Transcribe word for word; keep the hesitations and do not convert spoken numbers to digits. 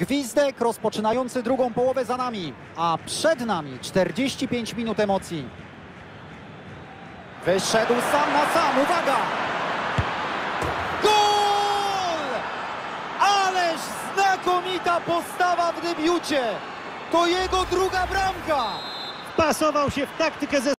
Gwizdek rozpoczynający drugą połowę za nami, a przed nami czterdzieści pięć minut emocji. Wyszedł sam na sam, uwaga! Gol! Ależ znakomita postawa w debiucie! To jego druga bramka! Wpasował się w taktykę ze